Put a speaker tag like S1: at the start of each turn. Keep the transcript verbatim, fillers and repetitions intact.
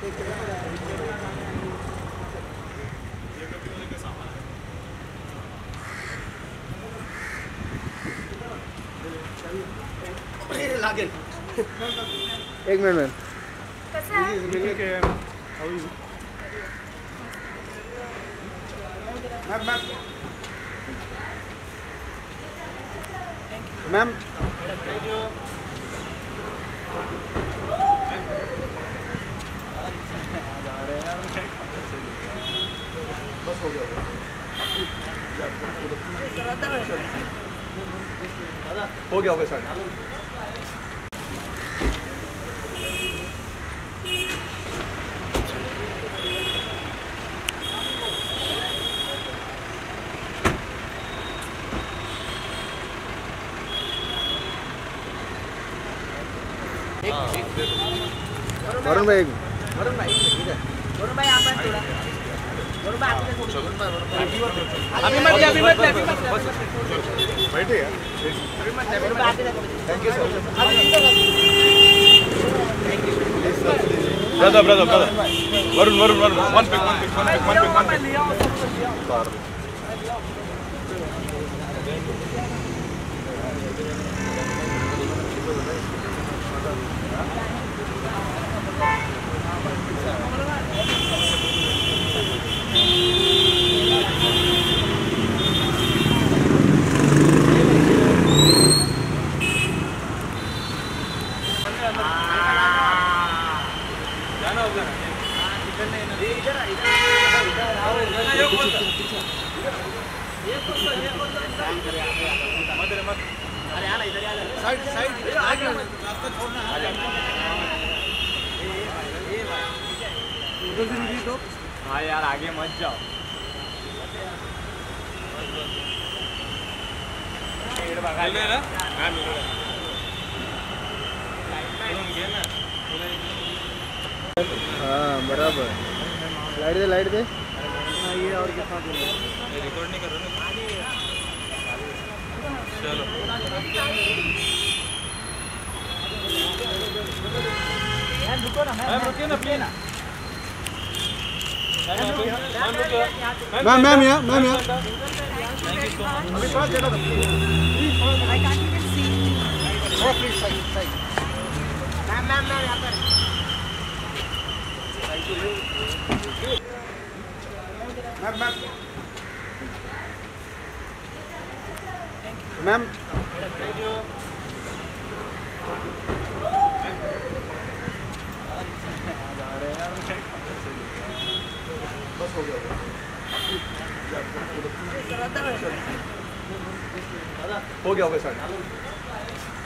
S1: एक minute ma'am. Ma'am बस हो गया हो गया हो गया सर। वरुण भाई वरुण भाई वरुण भाई आप थोड़ा वरुण भाई अभी मत अभी मत अभी मत बैठे यार अभी मत वरुण भाई thank you sir. Brother brother brother Varun Varun Varun one pic one pic one pic one pic one pic side side रास्ता छोड़ना है। हाँ यार आगे मत जाओ। हाँ बराबर लाइट दे लाइट दे। ये और कितना रिकॉर्ड नहीं कर रहा ना। चलो मैम रुको ना मैम रुकिए ना प्लीज ना मैम मैम यहाँ मैम यहाँ अभी थोड़ा देना I can't even see oh please side side ma'am ma'am ma'am यहाँ पर मैम मैम मैम बस हो गया हो गया हो गया सर।